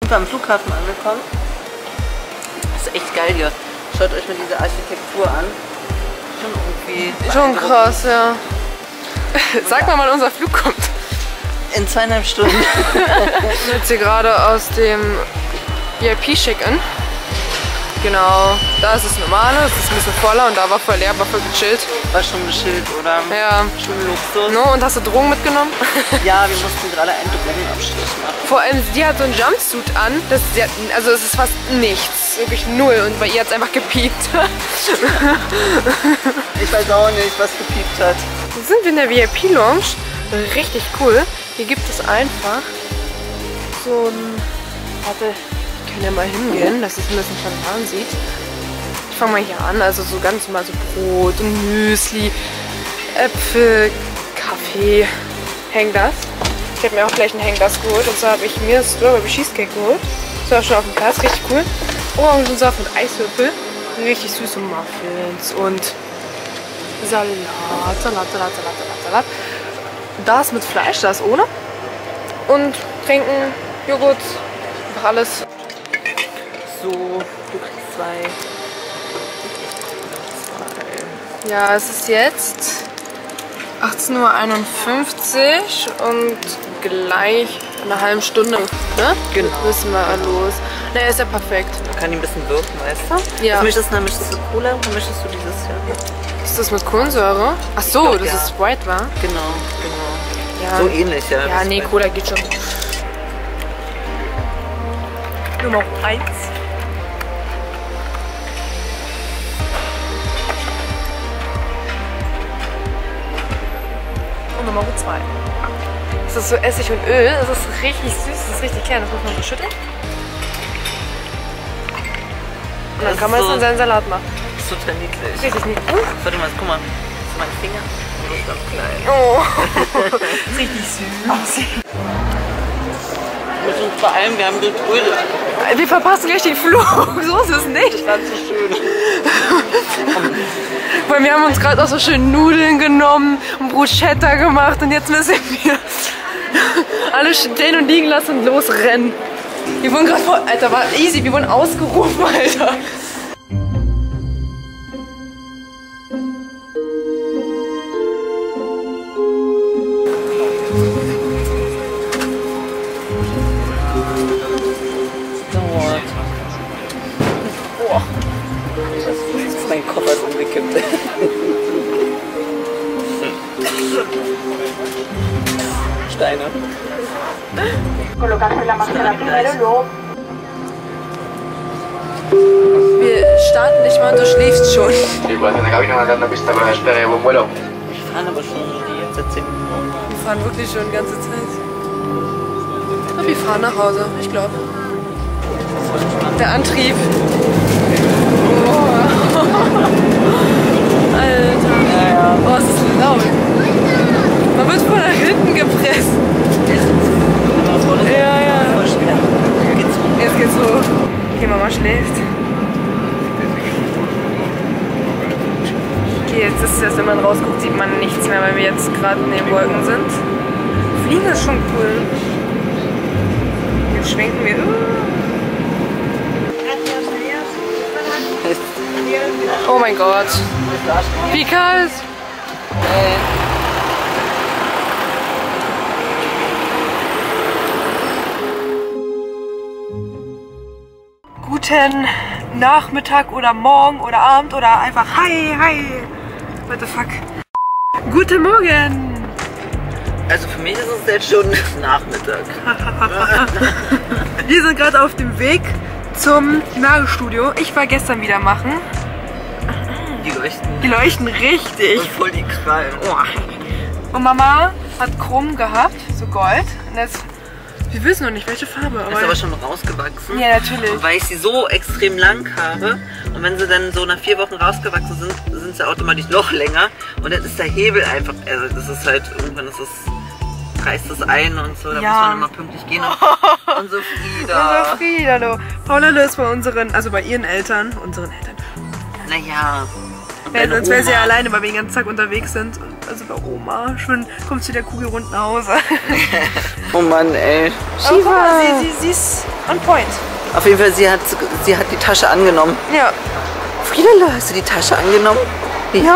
sind wir am Flughafen angekommen. Das ist echt geil hier. Schaut euch mal diese Architektur an. Schon irgendwie... Schon krass, ja. Sag mal, wann unser Flug kommt. In 2,5 Stunden. Ich bin jetzt hier gerade aus dem VIP-Check-In. Genau, da ist das Normale, es ist ein bisschen voller und da war voll leer, aber voll gechillt. War schon gechillt, oder? Ja. Schon Luxus. No, und hast du Drogen mitgenommen? Ja, wir mussten gerade einen Drogenabstrich machen. Vor allem, die hat so einen Jumpsuit an, also es ist fast nichts, wirklich null und bei ihr hat es einfach gepiept. Ich weiß auch nicht, was gepiept hat. Jetzt sind wir in der VIP-Lounge, richtig cool. Hier gibt es einfach so ein... Warte, ich kann ja mal hingehen, dass es ein bisschen spontan sieht. Ich fange mal hier an, also so ganz normal so Brot und Müsli, Äpfel, Kaffee, Hänglas. Ich habe mir auch gleich ein Hänglas geholt und zwar habe ich mir Strawberry Cheesecake geholt. Das war schon auf dem Platz, richtig cool. Orangensaft mit Eiswürfel, richtig süße Muffins und Salat. Das mit Fleisch, das ohne. Und trinken, Joghurt, einfach alles. So, du kriegst 2. Ja, es ist jetzt 18:51 Uhr und gleich in einer halben Stunde, ne? Genau. Müssen wir los. Na, ist ja perfekt. Man kann ihn ein bisschen wirken, weißt du? Ja. Möchtest du Cola oder möchtest du dieses hier? Ist das mit Kohlensäure? Ach so, glaub, das ja. ist Sprite, wa? Genau. Ja. So ähnlich, ja. Ja, nee, Cola geht schon. Nummer 1. Und Nummer 2. Das ist so Essig und Öl. Das ist richtig süß, das ist richtig klein. Das muss man so schütteln. Und dann kann man es in seinen Salat machen. Das ist total niedlich. Richtig niedlich. Warte mal, guck mal. Das ist mein Finger. Das ist doch klein. Oh. Das ist richtig süß. Und vor allem, wir haben Grilltrödel. Wir verpassen gleich den Flug. So ist es nicht. Das war so schön. Weil wir haben uns gerade auch so schön Nudeln genommen und Bruschetta gemacht und jetzt müssen wir alles stehen und liegen lassen und losrennen. Wir wurden gerade voll... Alter, war easy. Wir wurden ausgerufen, Alter. Boah. Mein Koffer ist umgekippt. Steine. Wir starten nicht mal und du schläfst schon. Sí, pues en la cabina mandando pista con la espera de buen vuelo. Wir fahren aber schon die ganze 10 Minuten. Wir fahren wirklich schon die ganze Zeit. Aber wir fahren nach Hause, ich glaube. Der Antrieb. Oh. Alter. Ja. Oh, es ist laut. Man wird von nach hinten gepresst. Ja, ja. Jetzt geht's hoch. Okay, Mama schläft. Okay, jetzt ist es, wenn man rausguckt, sieht man nichts mehr, weil wir jetzt gerade in den Wolken sind. Fliegen ist schon cool. Jetzt schwenken wir. Oh mein Gott. Wie kalt. Guten Nachmittag oder Morgen oder Abend oder einfach Hi, hi. What the fuck. Guten Morgen. Also für mich ist es jetzt schon Nachmittag. Wir sind gerade auf dem Weg zum Nagelstudio. Ich war gestern wieder machen. Die leuchten. Die leuchten richtig. Und voll die Krallen. Oh. Und Mama hat Chrom gehabt, so Gold. Und jetzt, wir wissen noch nicht, welche Farbe. Ist aber schon rausgewachsen. Ja, natürlich. Und weil ich sie so extrem lang habe und wenn sie dann so nach 4 Wochen rausgewachsen sind, sind sie automatisch noch länger. Und dann ist der Hebel einfach, also das ist halt, irgendwann ist es, reißt es ein und so, da Ja. muss man immer pünktlich gehen. Und so Frieda. Unser Frieda, hallo. Paula ist bei unseren, also bei ihren Eltern, Naja. und Ja, deine sonst wäre sie Oma. ja alleine, weil wir den ganzen Tag unterwegs sind. Also bei Oma. Schön kommt zu der Kugel rund nach Hause. Oh Mann, ey. Shiva! Sie ist On point. Auf jeden Fall, sie hat die Tasche angenommen. Ja. Friederle, hast du die Tasche angenommen? Ja?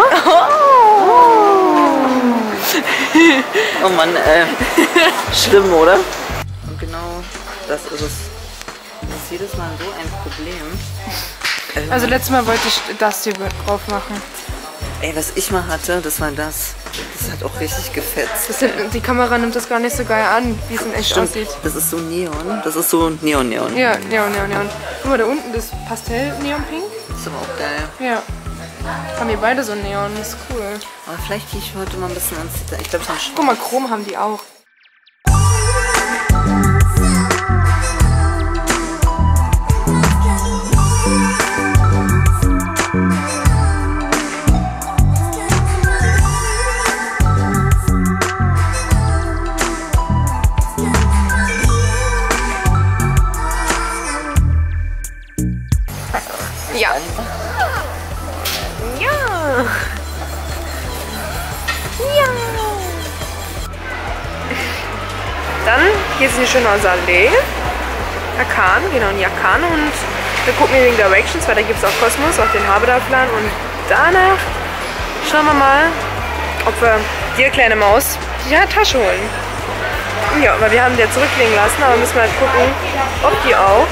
Oh Mann, schlimm, oder? Und genau das ist es. Das ist jedes Mal so ein Problem. Also letztes Mal wollte ich das hier drauf machen. Ey, was ich mal hatte, das war das. Das hat auch richtig gefetzt. Die Kamera nimmt das gar nicht so geil an, wie es in echt aussieht. Das ist so Neon. Das ist so Neon. Ja, Neon. Guck mal, da unten das Pastell-Neon-Pink. Das ist aber auch geil. Ja. Haben wir beide so Neon, das ist cool. Aber vielleicht gehe ich heute mal ein bisschen ans Detail. Ich glaube, es ist Guck mal, Chrom haben die auch. Ja. Dann geht es in die Schönhauser Allee. Akan, genau in Akan, und wir gucken wegen Directions, weil da gibt es auch Kosmos, auch den Habedalplan, und danach schauen wir mal, ob wir die kleine Maus die Tasche holen. Ja, weil wir haben die ja zurücklegen lassen, aber müssen wir halt gucken, ob die auch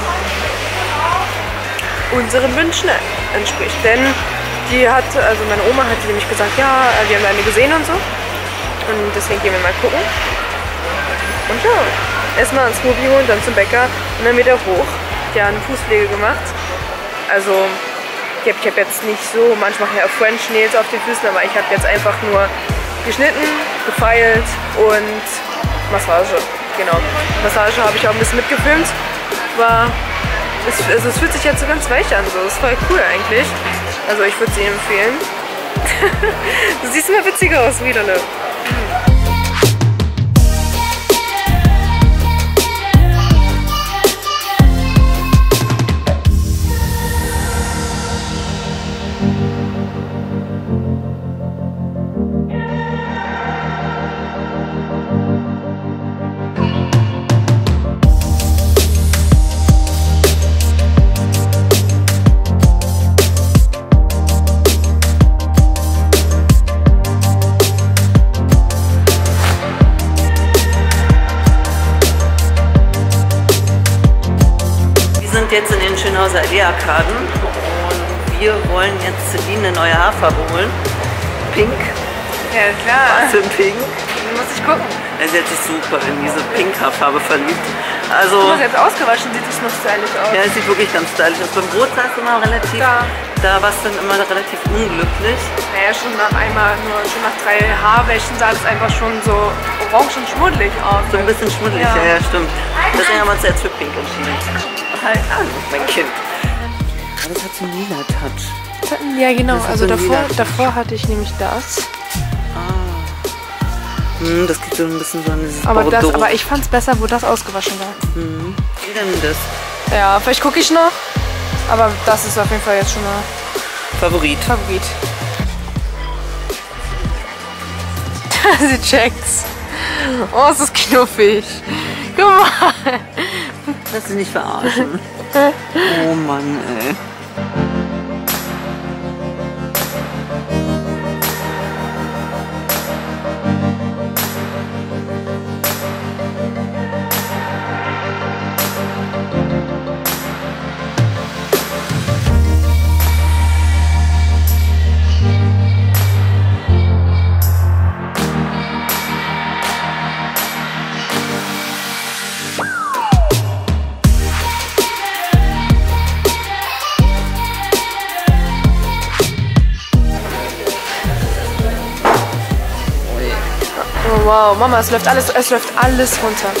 unseren Wünschen entspricht. Denn die hat, also meine Oma hat nämlich gesagt, ja, wir haben eine gesehen und so. Und deswegen gehen wir mal gucken. Und ja, erstmal ans Smoothie holen, dann zum Bäcker und dann wieder hoch. Die haben eine Fußpflege gemacht. Also ich hab jetzt nicht so, manchmal mache ich ja French Nails auf den Füßen, aber ich habe jetzt einfach nur geschnitten, gefeilt und Massage. Genau. Massage habe ich auch ein bisschen mitgefilmt. Es fühlt sich jetzt so ganz weich an, so. Das ist voll cool eigentlich. Also ich würde sie Ihnen empfehlen. Du siehst immer witziger aus, Friederle. Jetzt in den Schönhauser Allee-Arkaden und wir wollen jetzt Celine eine neue Haarfarbe holen. Pink. Ja, klar. Was für ein Pink? Muss ich gucken. Er ist jetzt super in diese Pink-Haarfarbe verliebt. Also, du hast jetzt ausgewaschen, sieht es noch stylisch aus. Ja, es sieht wirklich ganz stylisch aus. Beim Brot sah es immer relativ, da war es dann immer relativ unglücklich. Naja, schon nach 3 Haarwäschen sah es einfach schon so orange und schmuddelig aus. So ein bisschen schmuddelig, ja, stimmt. Deswegen haben wir uns jetzt für Pink entschieden. Halt an, mein Kind. Aber das hat so einen lila Touch. Ja, genau. Also davor hatte ich nämlich das. Das geht so ein bisschen so an dieses aber ich fand es besser, wo das ausgewaschen war. Wie denn das? Ja, vielleicht gucke ich noch. Aber das ist auf jeden Fall jetzt schon mal Favorit. Sie checkt's. Oh, es ist knuffig. Guck mal. Lass dich nicht verarschen. Oh Mann, ey. Oh, wow, Mama, es läuft alles runter. Alles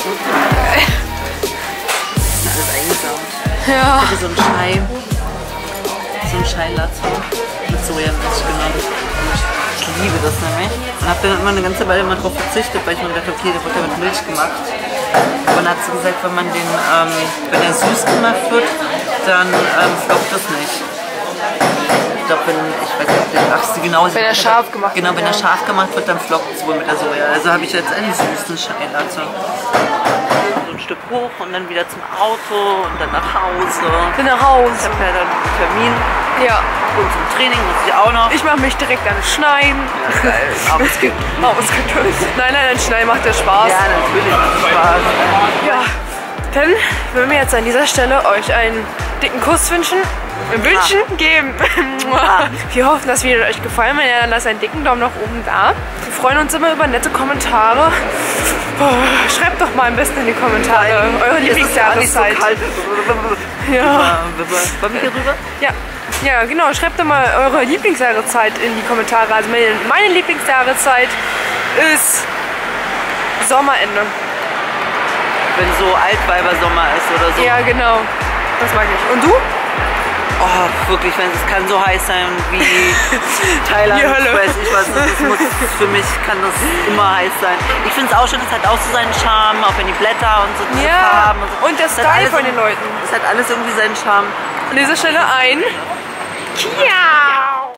eingesaugt. Ja. Ich hatte so einen Chai-Latte mit Sojamilch genommen. Ich liebe das nämlich. Und habe dann immer eine ganze Weile mal drauf verzichtet, weil ich mir gedacht habe, okay, der wird ja mit Milch gemacht. Und dann hat sie gesagt, wenn er süß gemacht wird, dann flockt es nicht. Ich glaube, wenn er scharf gemacht wird. Genau, wenn er scharf gemacht wird, dann flockt es wohl mit der Soja. Also habe ich jetzt einen süßen Chai-Latte. ein Stück hoch und dann wieder zum Auto und dann nach Hause. Bin nach Ich Hause. habe ja dann einen Termin Ja. und zum Training muss ich auch noch. Ich mache mich direkt an Schneiden. Ja, geil. Aber es gibt. Oh, es gibt Nein, Schneiden macht ja Spaß. Ja, natürlich macht Spaß. Ja. Dann würden wir jetzt an dieser Stelle euch einen dicken Kuss wünschen. Geben. Wir hoffen, das Video hat euch gefallen. Wenn ja, dann lasst einen dicken Daumen nach oben da. Wir freuen uns immer über nette Kommentare. Schreibt doch mal am besten in die Kommentare eure Lieblingsjahreszeit. So kalt. Ja. Wollen wir hier rüber? Ja, genau. Schreibt doch mal eure Lieblingsjahreszeit in die Kommentare. Also meine Lieblingsjahreszeit ist Sommerende. Wenn so Altweibersommer ist oder so. Ja, genau. Das mag ich. Und du? Oh, wirklich, wenn es kann so heiß sein wie Thailand, Die Hölle. weiß ich was, das muss, für mich kann das immer heiß sein. Ich finde es auch schön, es hat auch so seinen Charme, auch wenn die Blätter und so diese Ja, Farben und so. und der Es hat Style alles von den Leuten. Es hat alles irgendwie seinen Charme. An dieser Stelle ein Kia!